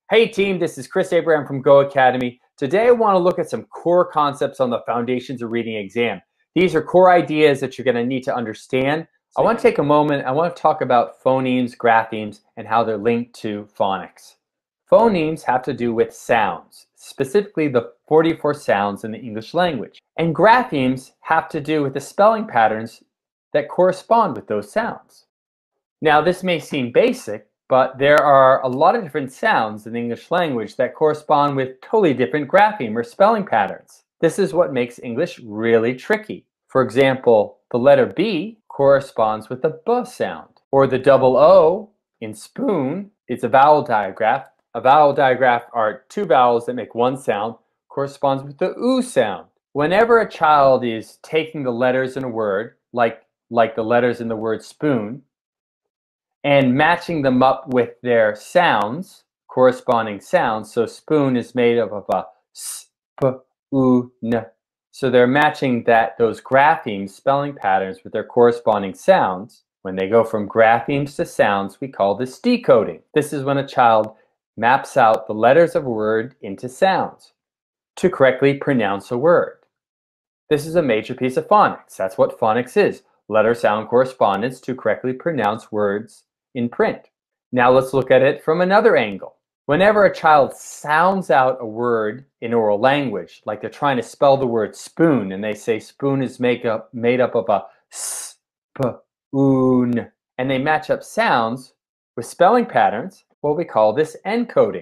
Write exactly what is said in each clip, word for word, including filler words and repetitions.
Hey team, this is Chris Abraham from Go Academy. Today I want to look at some core concepts on the Foundations of Reading exam. These are core ideas that you're going to need to understand. I want to take a moment, I want to talk about phonemes, graphemes, and how they're linked to phonics. Phonemes have to do with sounds, specifically the forty-four sounds in the English language. And graphemes have to do with the spelling patterns that correspond with those sounds. Now this may seem basic, but there are a lot of different sounds in the English language that correspond with totally different grapheme or spelling patterns. This is what makes English really tricky. For example, the letter B corresponds with the B sound, or the double O in spoon is a vowel digraph. A vowel digraph are two vowels that make one sound, corresponds with the U sound. Whenever a child is taking the letters in a word, like, like the letters in the word spoon, and matching them up with their sounds, corresponding sounds. So spoon is made up of a s, p, u, n. So they're matching that those graphemes, spelling patterns, with their corresponding sounds. When they go from graphemes to sounds, we call this decoding. This is when a child maps out the letters of a word into sounds to correctly pronounce a word. This is a major piece of phonics. That's what phonics is. Letter-sound correspondence to correctly pronounce words in print. Now let's look at it from another angle. Whenever a child sounds out a word in oral language, like they're trying to spell the word spoon, and they say spoon is make up, made up of a s, p, u, n, and they match up sounds with spelling patterns, well, we call this encoding,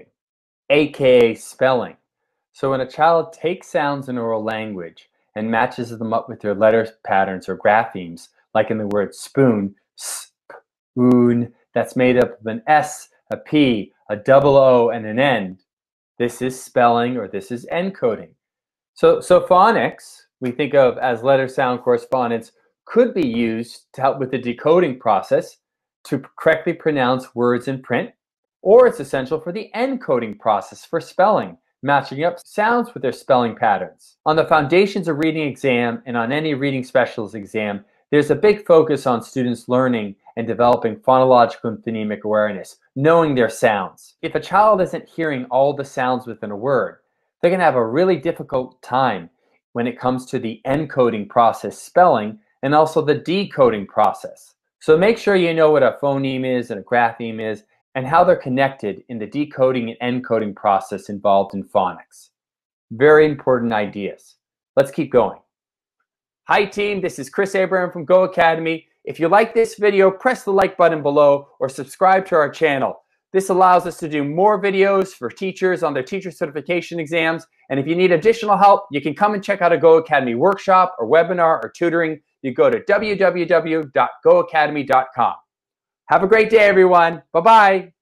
aka spelling. So when a child takes sounds in oral language and matches them up with their letter patterns or graphemes, like in the word spoon, s, p, u, n, that's made up of an S, a P, a double O, and an N. This is spelling, or this is encoding. So, so phonics, we think of as letter-sound correspondence, could be used to help with the decoding process to correctly pronounce words in print, or it's essential for the encoding process for spelling, matching up sounds with their spelling patterns. On the Foundations of Reading exam and on any reading specialist exam, there's a big focus on students learning and developing phonological and phonemic awareness, knowing their sounds. If a child isn't hearing all the sounds within a word, they're going to have a really difficult time when it comes to the encoding process, spelling, and also the decoding process. So make sure you know what a phoneme is and a grapheme is, and how they're connected in the decoding and encoding process involved in phonics. Very important ideas. Let's keep going. Hi team, this is Chris Abraham from Go Academy. If you like this video, press the like button below or subscribe to our channel. This allows us to do more videos for teachers on their teacher certification exams. And if you need additional help, you can come and check out a Go Academy workshop or webinar or tutoring. You go to w w w dot go academy dot com. Have a great day, everyone. Bye-bye.